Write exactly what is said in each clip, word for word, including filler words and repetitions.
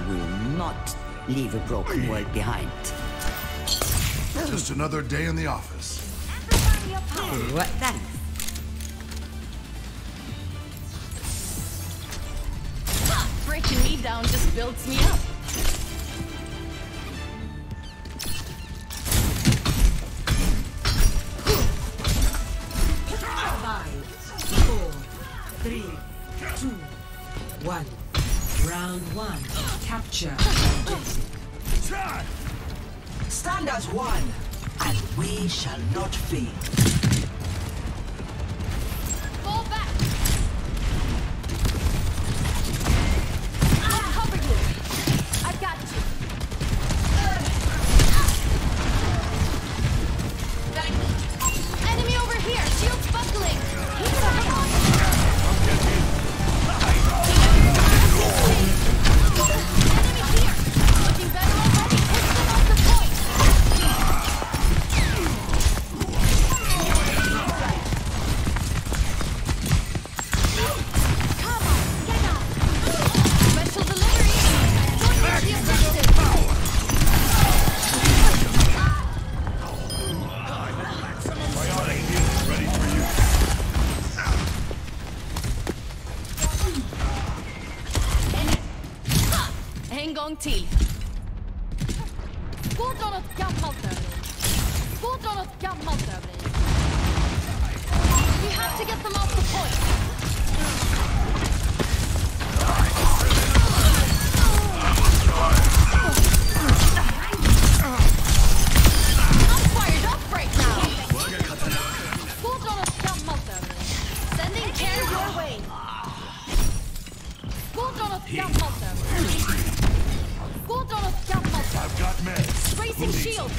will not leave a broken world behind. Just another day in the office. What? Thanks. Breaking me down just builds me up. Five, four, three, two, one. Round one. Capture objective. Stand as one, and we shall not fail. Fall back. I'll cover you. I got you. Enemy over here. Shields buckling. Keep an eye on. Enemy here. Looking better already. Push them off the point. Come on, get up. Special delivery. Don't lose the objective. Ready for you. En gång till. Gå dra något gammalt över dig. Gå dra något gammalt över dig. We have to get them off the point. I'm fired up right now. Gå dra något gammalt över dig. Sending care your way. Gå dra något gammalt över dig. Gå dra något gammalt över dig. I've got meds. Bracing shield.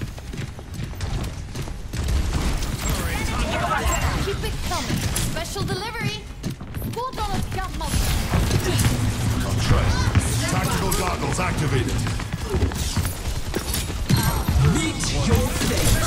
Keep it coming. Special delivery. Gå dra något gammalt. I'll try. Tactical goggles activated. Meet your fate.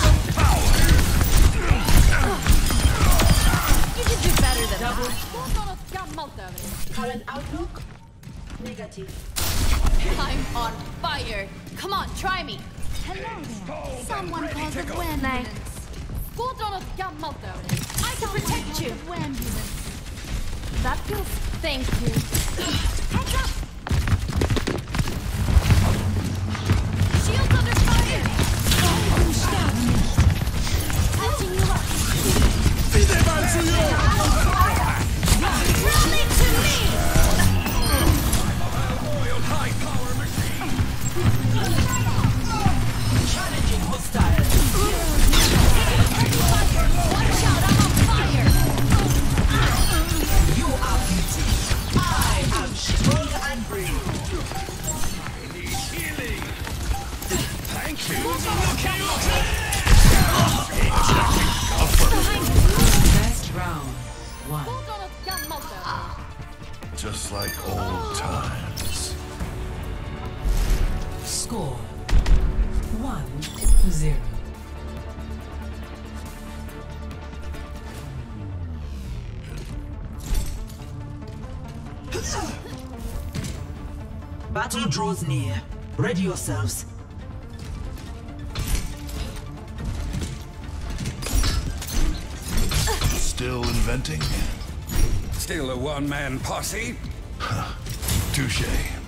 You can do better than that. Gå dra något gammalt över dig. Current outlook? Negative. I'm on fire. Come on, try me. Hello there. Someone called the ambulance. Gå dra något gammalt över dig. I can protect you. The ambulance. That feels... Thank you. Heads up! Shields under fire! Touching you up. Rally to me! Challenging hostile. Watch out, I'm on fire! You are beauty. I am strong and brave. Best round. One. Gå dra något gammalt över dig. Just like old times. Score. One to zero. Battle draws near. Ready yourselves. Still inventing? Still a one-man posse? Touche.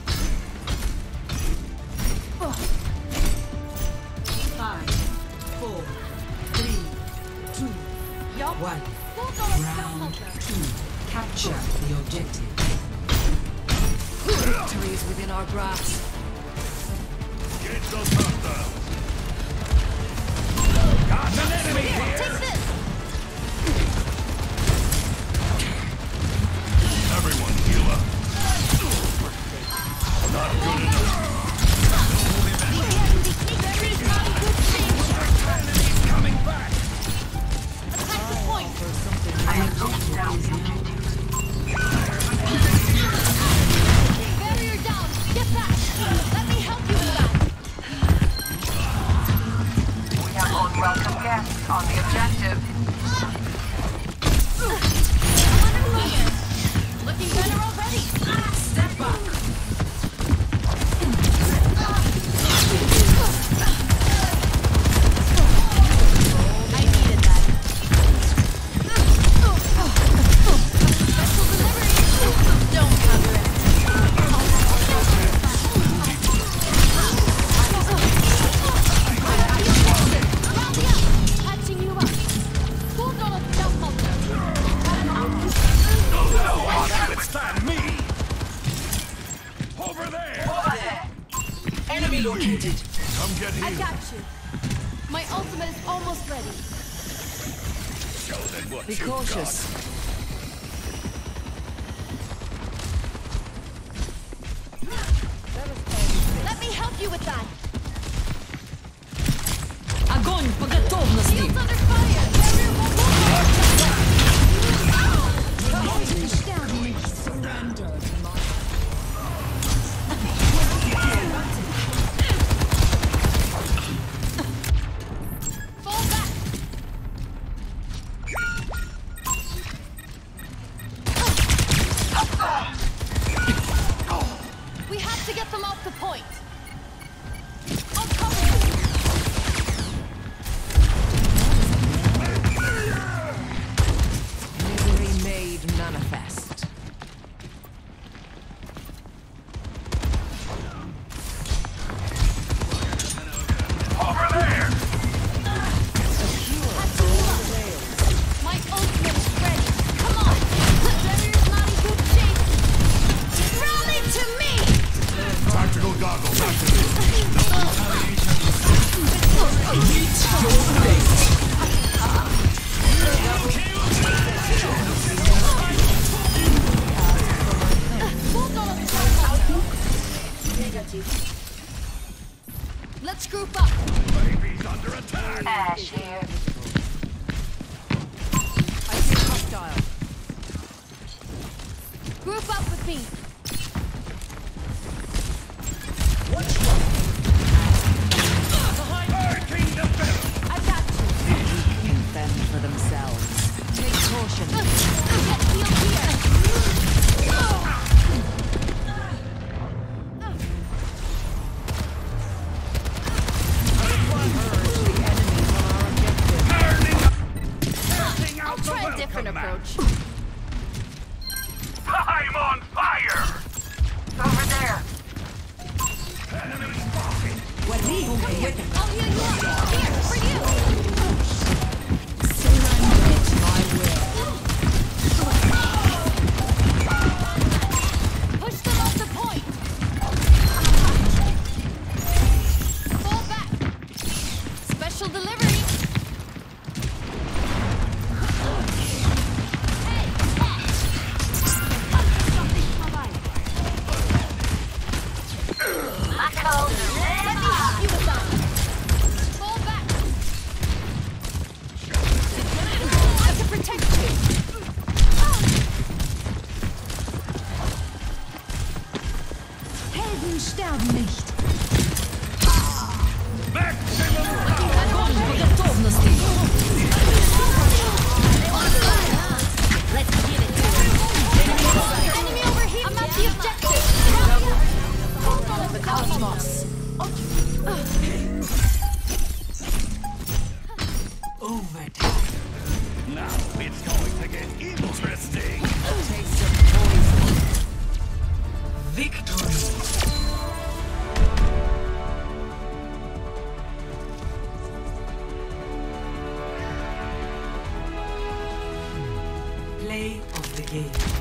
Five, four, three, two, Ja, one. gå dra något Round gammalt över dig. two. Capture the objective. Victory is within our grasp. Get those hostiles. Got an enemy here! Take this! Everyone heal up. Not good enough. There is not a good thing. Enemy's coming back! Attack the point. Barrier down. Get back. Let me help you with that. We have unwelcome guests on the objective. located. Come get I healed. got you. My ultimate is almost ready. Show them what Be you've cautious. Let me help you with that. Огонь по готовности. Shields under fire. Barrier won't fall back. We have to get them off the point. I'll cover you. Misery made manifest. Over there! My ultimate is ready. Come on. Barrier's not in good shape. Rally to me. Tactical goggles activated. Hold on a second. Let's group up. Baby's under attack! Ash here. I see hostile. Group up with me. Hurting the bell! I got you. Can fend for themselves. Take caution. Get healed here. Burning I'll out the try a welcome different mat. approach. I'm on fire! Over there. Enemy spotted! I'll heal you up. Here, for you. Push them off the point. Fall back. Special delivery. Hey, let me help you with that. Fall back. I can protect you. Helden sterben nicht. Maximum! Огонь по готовности. Let's give it to him. Enemy over here. I'm at the objective. Hold on a Cosmos. Overtime. Now it's going to get interesting! Taste of poison. Victory. Play of the game.